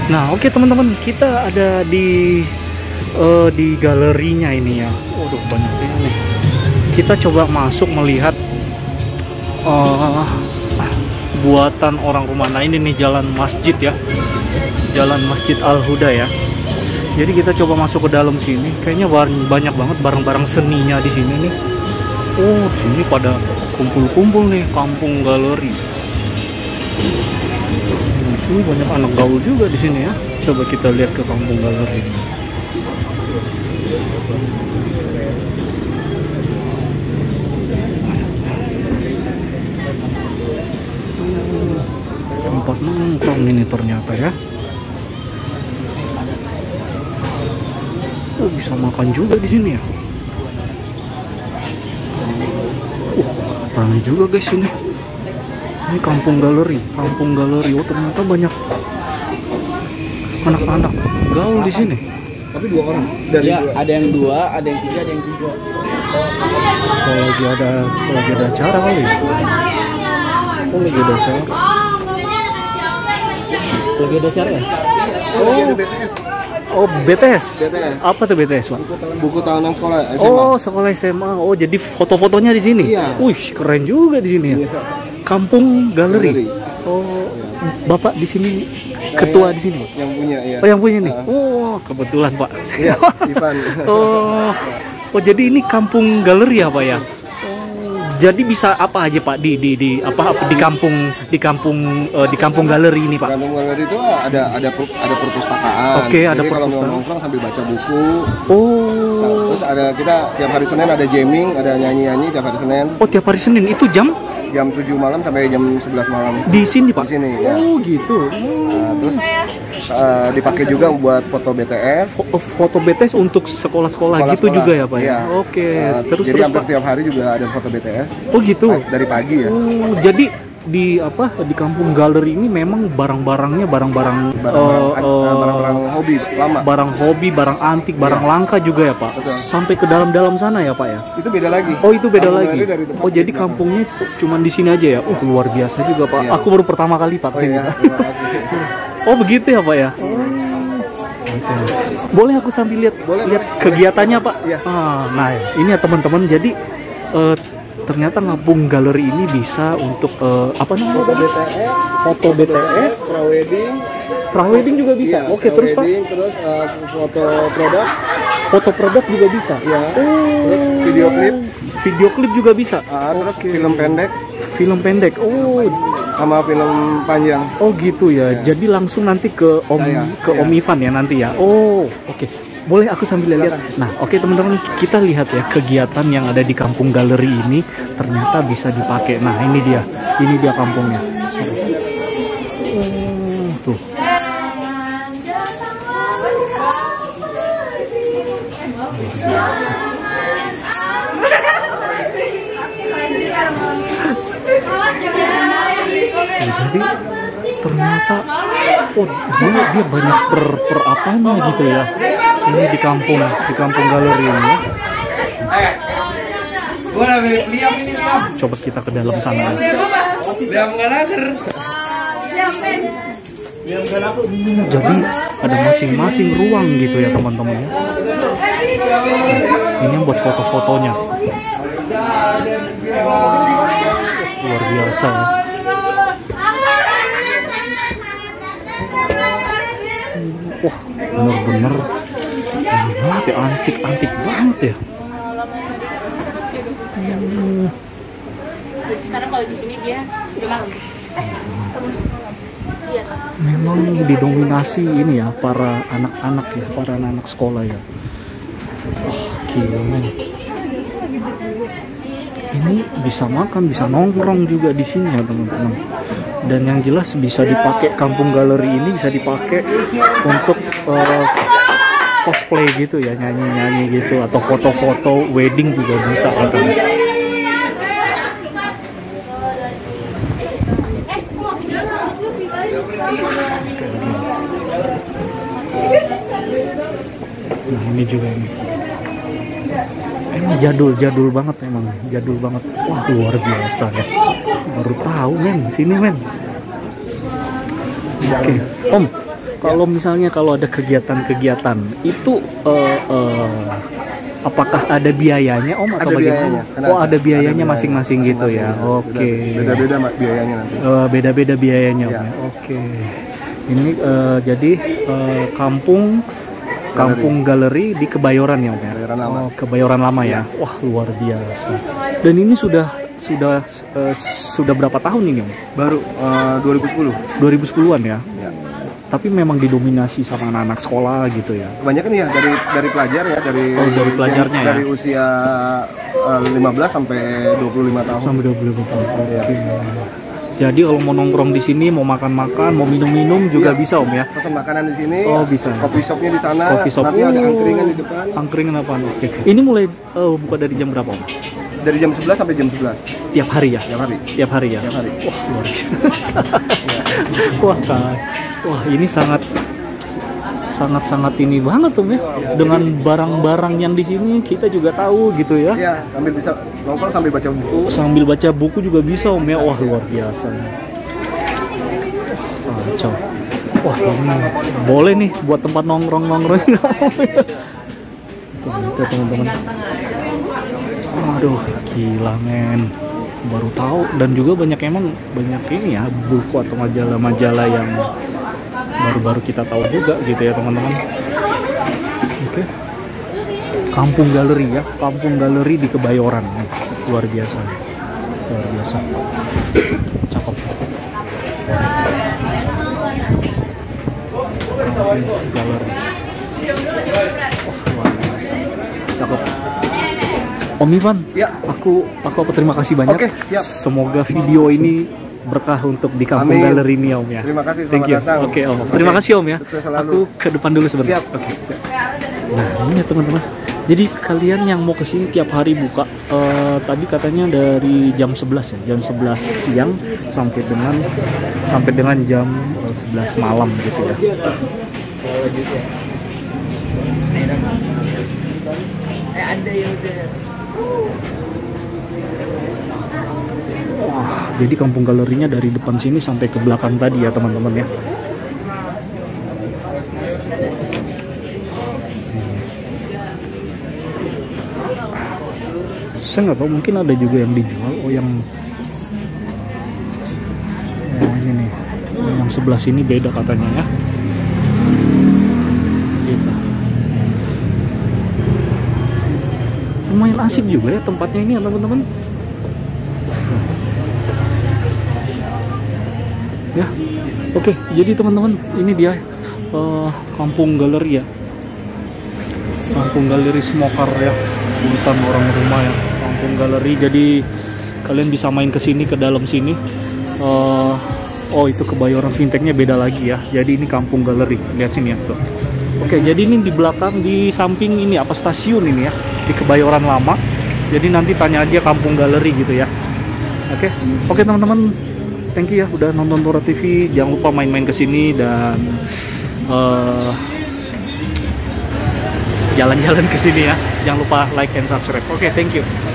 Nah, oke teman-teman, kita ada di galerinya ini ya. Waduh, banyak ini. Kita coba masuk melihat buatan orang rumah. Nah, ini nih jalan masjid ya. Jalan Masjid Al-Huda ya. Jadi kita coba masuk ke dalam sini. Kayaknya banyak banget barang-barang seninya di sini nih. Oh, sini pada kumpul-kumpul nih, kampung galeri. Ini banyak anak gaul juga di sini ya. Coba kita lihat ke kampung galeri. Tempat nongkrong ini ternyata ya. Oh, bisa makan juga di sini ya. Ramai juga guys ini. Ini kampung galeri. Oh, ternyata banyak anak-anak gaul di sini. Tapi 2 orang. Dari ya, ada yang 2, ada yang 3, ada yang 3. Kalau lagi ada acara kali. Oh, lagi ada acara. Lagi ada acara ya? BTS. Oh, BTS. BTS. Apa tuh BTS, Pak? Buku tahunan sekolah SMA. Oh, sekolah SMA. Oh, jadi foto-fotonya di sini. Iya. Wih, keren juga di sini ya. Iya. Kampung galeri. Oh, Bapak di sini ketua di sini, Pak? Yang punya ya. Oh, yang punya nih. Oh, kebetulan, Pak. Iya, Ivan. Oh, jadi ini kampung galeri ya, Pak ya? Jadi bisa apa aja Pak di kampung galeri ini Pak? Kampung galeri itu ada perpustakaan. Oke, ada jadi kalau perpustakaan. mau nongkrong sambil baca buku. Oh. Terus kita tiap hari Senin ada jamming, ada nyanyi-nyanyi tiap hari Senin. Oh, tiap hari Senin itu jam 7 malam sampai jam 11 malam. di sini Pak? Di sini ya. Oh, gitu. Nah, terus dipakai juga buat foto BTS. Foto BTS untuk sekolah-sekolah gitu juga ya Pak ya? Iya. Oke. Jadi Terus hampir Pak? tiap hari juga ada foto BTS. Oh, gitu. Dari pagi ya. Oh, jadi di kampung galeri ini memang barang-barangnya barang-barang hobi lama. Barang hobi, barang antik, barang langka juga ya Pak. Betul. Sampai ke dalam-dalam sana ya Pak ya. Itu beda lagi. Oh, itu beda Kampung lagi. galeri dari depan Oh, jadi ke kampungnya cuman di sini aja ya. Luar biasa juga Pak. Iya. Aku baru pertama kali Pak Oh kesini. iya, terima kasih. Oh, begitu ya Pak ya. Oke. Boleh aku sambil lihat Boleh. kegiatannya Pak? Iya. Nah, ini ya teman-teman. Jadi ternyata kampung galeri ini bisa untuk apa namanya? Foto BTS, prawedding juga bisa. Iya, Oke, terus Pak? terus foto produk, Foto produk juga bisa. ya. Terus Video klip juga bisa. terus film pendek Oh, sama film panjang. oh gitu ya. Ya. Jadi langsung nanti ke Om Iya. Ivan ya nanti ya. Oh, oke. Boleh aku sambil lihat. Nah, oke teman-teman, kita lihat ya kegiatan yang ada di kampung galeri ini ternyata bisa dipakai. Nah, ini dia kampungnya. Tuh. Jadi ternyata dia banyak per apanya gitu ya. Ini di kampung galeri ini ya. Coba kita ke dalam sana. Jadi ada masing-masing ruang gitu ya teman-teman ya. Ini yang buat foto-fotonya. Luar biasa ya. Wah, bener-bener antik banget ya. Sekarang kalau di sini dia udah malam. Memang didominasi ini ya para anak-anak ya, para anak sekolah ya. Wah, gila men. Ini bisa makan, bisa nongkrong juga di sini ya teman-teman. Dan yang jelas bisa dipakai, kampung galeri ini bisa dipakai untuk cosplay gitu ya, nyanyi-nyanyi gitu, atau foto-foto wedding juga bisa katanya. Nah, ini juga ini. Emang jadul banget, emang jadul banget. Wah, luar biasa ya. Baru tahu men, sini men. Oke, Om, Kalau misalnya kalau ada kegiatan-kegiatan itu apakah ada biayanya Om atau Ada bagaimana? biayanya, karena Oh, ada biayanya biayanya masing-masing gitu ya. Oke. Beda-beda biayanya nanti. Beda-beda biayanya Om Ya. ya. Oke. Ini jadi Kampung Galeri di Kebayoran ya Om ya. Kebayoran Lama. Oh, Kebayoran Lama ya. Wah, luar biasa. Dan ini sudah berapa tahun ini Om? Baru 2010. 2010-an ya. Ya. Tapi memang didominasi sama anak-anak sekolah gitu ya. Kebanyakan ya dari pelajar ya, dari pelajarnya ya. dari usia 15 sampai 25 tahun. Sampai 25 tahun. Ya. Oke. Jadi kalau mau nongkrong di sini, mau makan-makan, mau minum-minum juga Iya. bisa Om ya. Pesan makanan di sini. Oh, bisa. Kopi shopnya di sana. Coffee shop. Nanti ada angkringan di depan. Angkringan apa? Oke. Ini mulai buka dari jam berapa Om? Dari jam 11 sampai jam 11 Tiap hari ya? tiap hari. Tiap hari ya? Tiap hari. Wah, luar biasa. Wah, ini sangat ini banget Om ya. Dengan barang-barang yang di sini kita juga tahu gitu ya. Ya, sambil bisa nongkrong sambil baca buku. Sambil baca buku juga bisa Om ya. Wah, luar biasa. Wah, kacau. Wah, ini boleh nih buat tempat nongkrong-nongkrong. Tuh teman-teman. Aduh, gila men. Baru tahu, dan juga banyak ini ya buku atau majalah-majalah yang baru-baru kita tahu juga gitu ya teman-teman. Oke. Kampung Galeri ya, Kampung Galeri di Kebayoran. Luar biasa. Luar biasa. Cakep. Kampung Galeri. Luar biasa. Cakep. Om Ivan, Ya. aku terima kasih banyak. Oke, siap. Semoga video ini berkah untuk di Kampung Amin. Galeri ini Om ya. Terima kasih, Thank selamat you. datang. Oke Om. Terima kasih Om ya. Sukses selalu. Aku ke depan dulu sebentar. Siap. Oke. Siap. Nah ini ya teman-teman. Jadi kalian yang mau kesini tiap hari buka. Tadi katanya dari jam 11 ya, jam 11 siang sampai dengan jam 11 malam gitu ya. Wah, jadi Kampung Galerinya dari depan sini sampai ke belakang tadi ya teman-teman ya. Saya nggak tahu, mungkin ada juga yang dijual. Oh yang ini nih, yang sebelah sini beda katanya ya. Gitu. Lumayan asik juga ya tempatnya ini ya teman-teman. Ya, oke. Jadi teman-teman, ini dia Kampung Galeri ya. Kampung Galeri Smokar ya, bukan orang rumah ya. Kampung Galeri. Jadi kalian bisa main ke sini, ke dalam sini. Oh itu Kebayoran fintechnya beda lagi ya. Jadi ini Kampung Galeri. Lihat sini ya tuh. Oke, jadi ini di belakang, di samping ini apa stasiun ini ya, di Kebayoran Lama. Jadi nanti tanya aja Kampung Galeri gitu ya. Oke teman-teman. Thank you ya udah nonton Tora TV. Jangan lupa main-main ke sini dan jalan-jalan ke sini ya. Jangan lupa like and subscribe. Oke, thank you.